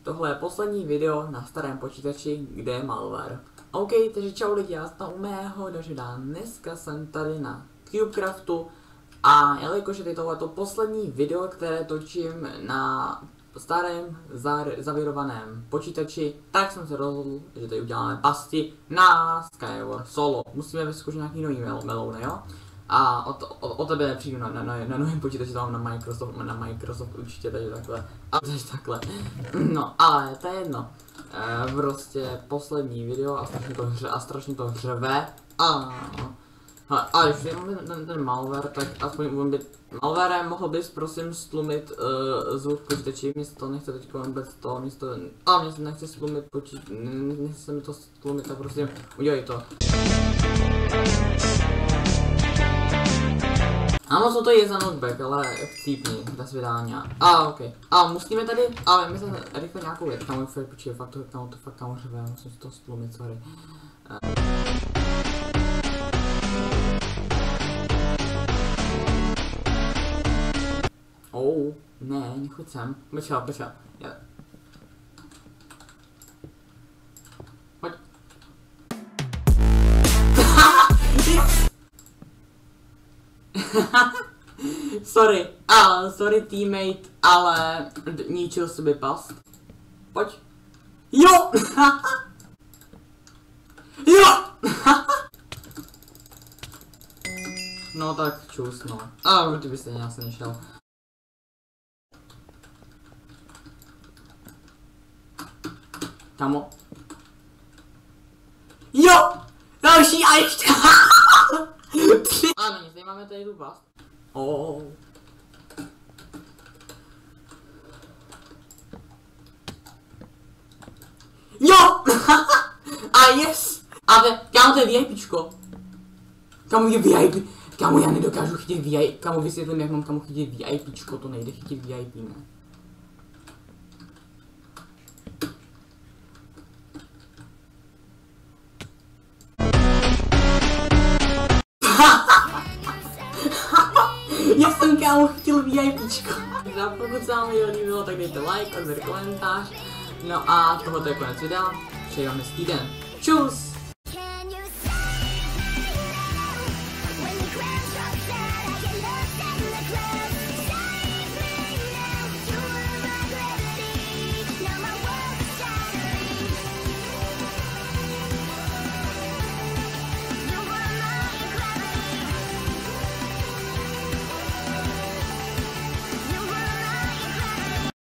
tohle je poslední video na starém počítači, kde je malware. OK, takže čau lidi, já jsem u mého Dažida. Dneska jsem tady na CubeCraftu a jelikož je tohleto poslední video, které točím na starém zavírovaném počítači, tak jsem se rozhodl, že tady uděláme pasti na Skyward Solo. Musíme vyzkoušet nějaký nový melouny, jo? A o tebe nepřijdu na novém počítači, to mám na Microsoft určitě, takže takhle. No, ale to je jedno. Prostě poslední video a strašně to hřeve. A když mám ten malware, tak aspoň umím být malware, mohl bys prosím stlumit zvuk počítači, nechce teď vůbec to, mě nechce stlumit nechce se mi to stlumit, tak prosím udělej to. Ano, co to je za knockback, ale chcípni, do svědání. Ok. Musíme tady, ale my jsme rychle nějakou věc, tam počkej, fakt tam řve, musím si to stlumit, sorry. Ne, nechoď sem. Počkej. Pojď. Sorry teammate, ale ničil sobě past. Pojď. Jo! Jo! No tak čus, no. Ty byste nějak se nešel. Kamo. Jo! Další a ještě! A není, tady máme tady tu past. Jo! A yes! Kámo, to je VIPčko. Kámo, je VIP. Kámo, já nedokážu chytit VIP. Kámo, vysvětlím, jak mám kámo chytit VIPčko. To nejde chytit VIP, ne? Já jsem kámo chytil VIPčko. Pokud se vám video líbilo, tak dejte like, odběr komentář. No a tohle je konec videa. Přeji vám hezký den. Čus!